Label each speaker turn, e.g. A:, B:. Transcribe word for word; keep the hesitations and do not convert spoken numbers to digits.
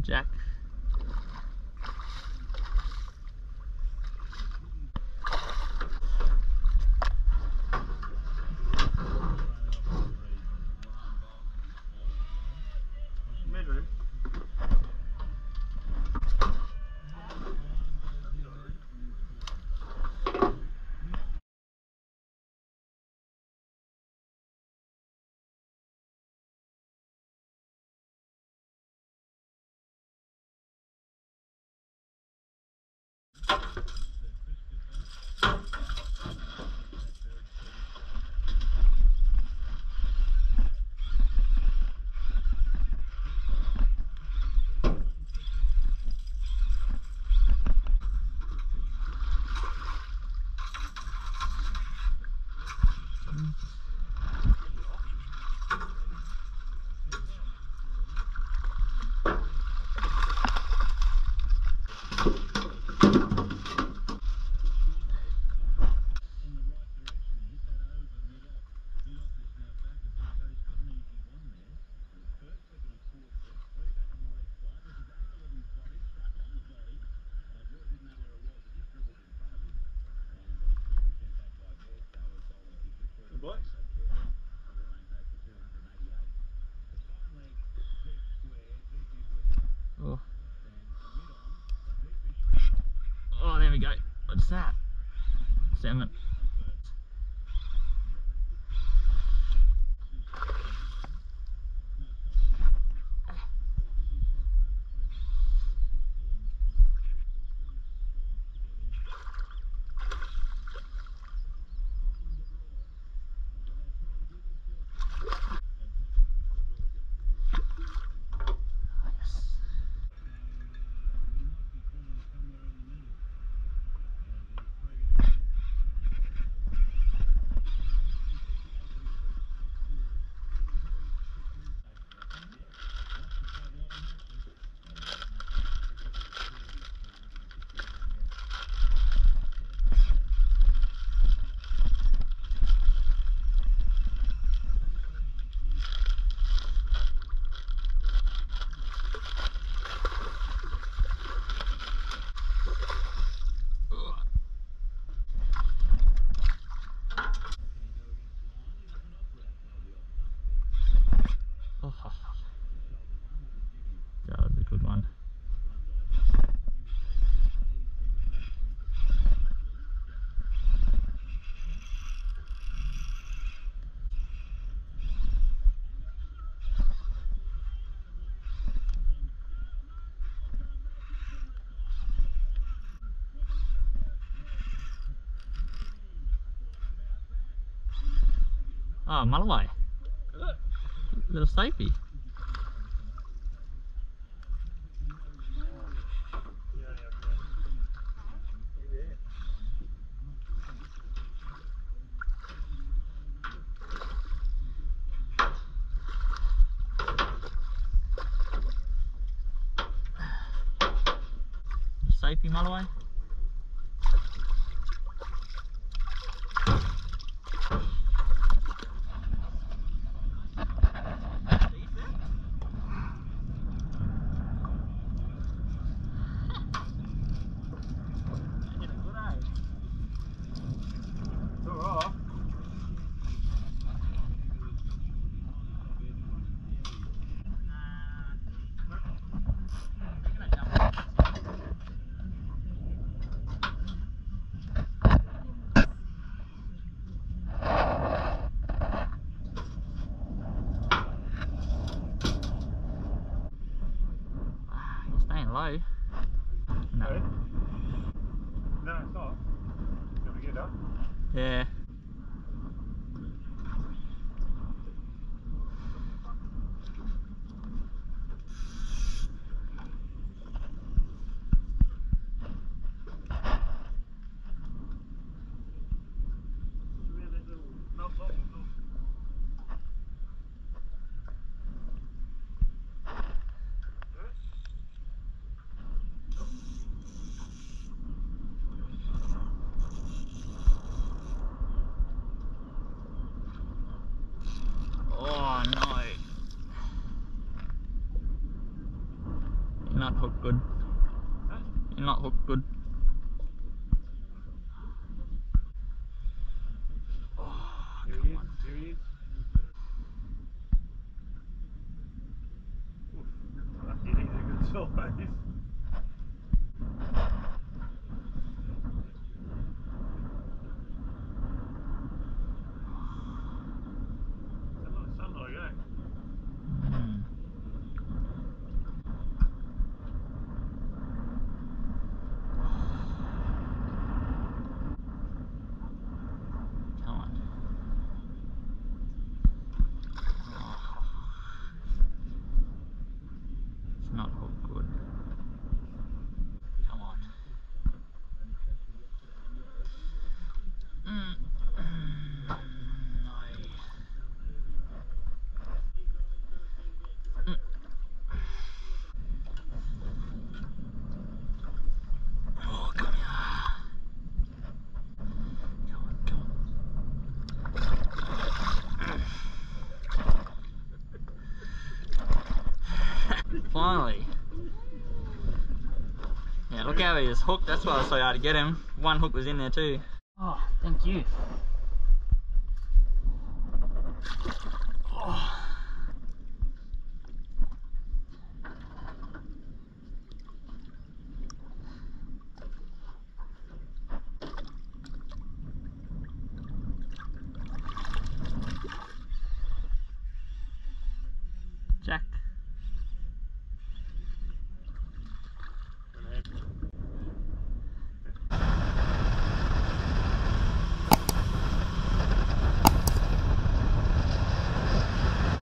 A: Jack.
B: Midroom. What?
A: Oh. Oh, there we go. What's that? Salmon. Oh, that was a good one. Oh, Mulloway. Little safety. Safety, Mulloway. Low. No.
B: Ready? No, it's not. You want to get up?
A: Yeah. not hooked good.
B: Huh?
A: You're not hooked good. Oh,
B: Here
A: come
B: he is,
A: on.
B: here he is. Oof, lucky he's a good size. There's a lot of sunlight, eh?
A: Mm. Come on. Oh. It's not hooked good. Come on. Mm. Mm. No. Mm. Oh, come here. Come on, come on. Finally. Yeah, look how he is hooked. That's why I was so hard to get him. One hook was in there too. Oh, thank you. Oh. Jack.